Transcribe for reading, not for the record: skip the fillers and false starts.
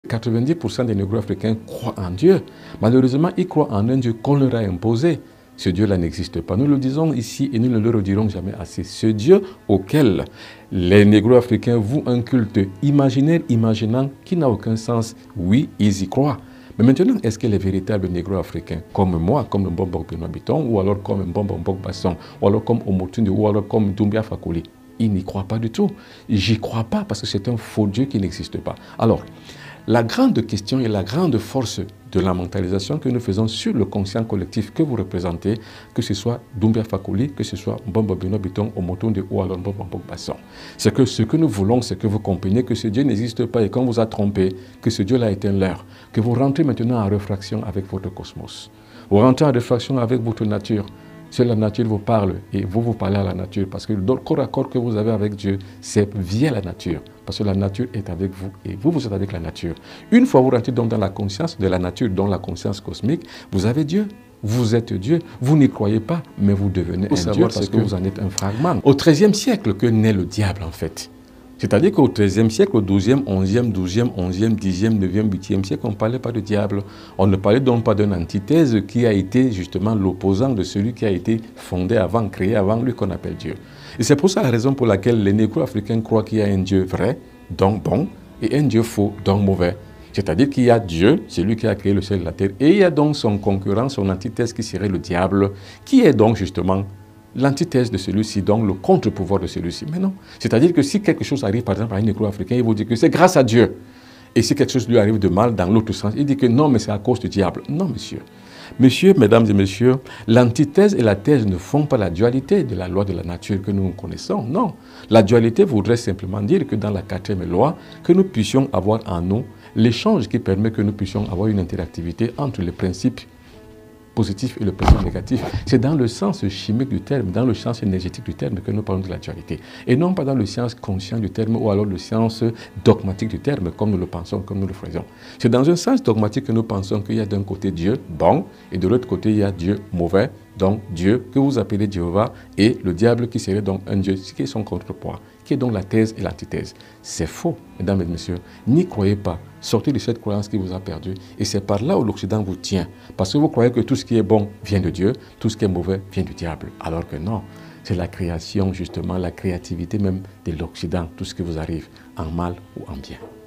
90% des négro-africains croient en Dieu. Malheureusement, ils croient en un Dieu qu'on leur a imposé. Ce Dieu-là n'existe pas. Nous le disons ici et nous ne le redirons jamais assez. Ce Dieu auquel les négro-africains vouent un culte imaginaire, imaginant, qui n'a aucun sens, oui, ils y croient. Mais maintenant, est-ce que les véritables négro-africains, comme moi, comme le Mbombo Benoît Bitton, ou alors comme Mbombo Mbok Basson, ou alors comme Omotunde, ou alors comme Doumbia Fakoli, ils n'y croient pas du tout. J'y crois pas parce que c'est un faux Dieu qui n'existe pas. Alors, la grande question et la grande force de la mentalisation que nous faisons sur le conscient collectif que vous représentez, que ce soit Doumbia Fakoli, que ce soit Mbombo Benoît Bitton, Omotunde ou alors Mbombo Mbok Basson, c'est que ce que nous voulons, c'est que vous compreniez que ce Dieu n'existe pas et qu'on vous a trompé, que ce Dieu-là est un leurre, que vous rentrez maintenant en réfraction avec votre cosmos. Vous rentrez en réfraction avec votre nature. Si la nature vous parle et vous parlez à la nature, parce que le corps à corps que vous avez avec Dieu, c'est via la nature, parce que la nature est avec vous et vous êtes avec la nature. Une fois vous rentrez donc dans la conscience de la nature, dans la conscience cosmique, vous avez Dieu. Vous êtes Dieu, vous n'y croyez pas, mais vous devenez un Dieu parce que vous en êtes un fragment. Au XIIIe siècle que naît le diable en fait. C'est-à-dire qu'au XIIIe siècle, au XIIe, XIe, XIIe, XIe, Xe, IXe, VIIIe siècle, on ne parlait pas de diable. On ne parlait donc pas d'une antithèse qui a été justement l'opposant de celui qui a été fondé avant, créé avant lui, qu'on appelle Dieu. Et c'est pour ça la raison pour laquelle les négro-africains croient qu'il y a un Dieu vrai, donc bon, et un Dieu faux, donc mauvais. C'est-à-dire qu'il y a Dieu, celui qui a créé le ciel et la terre, et il y a donc son concurrent, son antithèse qui serait le diable, qui est donc justement l'antithèse de celui-ci, donc le contre-pouvoir de celui-ci. Mais non. C'est-à-dire que si quelque chose arrive, par exemple, à un négro-africain, il vous dit que c'est grâce à Dieu. Et si quelque chose lui arrive de mal dans l'autre sens, il dit que non, mais c'est à cause du diable. Non, monsieur. Monsieur, mesdames et messieurs, l'antithèse et la thèse ne font pas la dualité de la loi de la nature que nous connaissons. Non. La dualité voudrait simplement dire que dans la quatrième loi, que nous puissions avoir en nous l'échange qui permet que nous puissions avoir une interactivité entre les principes positif et le principe négatif. C'est dans le sens chimique du terme, dans le sens énergétique du terme que nous parlons de la dualité. Et non pas dans le sens conscient du terme ou alors le sens dogmatique du terme, comme nous le pensons, comme nous le faisons. C'est dans un sens dogmatique que nous pensons qu'il y a d'un côté Dieu, bon, et de l'autre côté il y a Dieu, mauvais, donc Dieu que vous appelez Jéhovah, et le diable qui serait donc un Dieu, qui est son contrepoids, qui est donc la thèse et l'antithèse. C'est faux, mesdames et messieurs. N'y croyez pas. Sortez de cette croyance qui vous a perdu. Et c'est par là où l'Occident vous tient. Parce que vous croyez que tout ce qui est bon vient de Dieu, tout ce qui est mauvais vient du diable. Alors que non, c'est la création, justement, la créativité même de l'Occident, tout ce qui vous arrive, en mal ou en bien.